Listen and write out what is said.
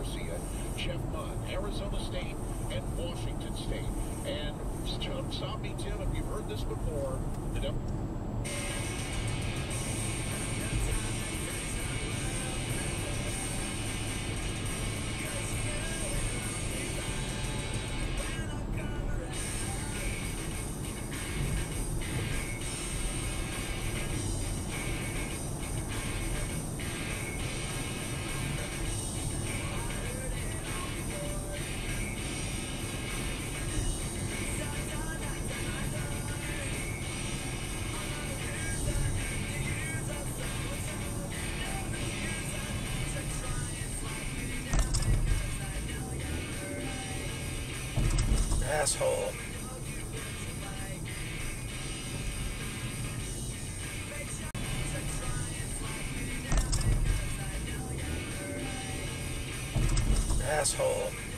Garcia, Jeff Munn, Arizona State, and Washington State. And stop me, Tim, if you've heard this before. Asshole. Asshole.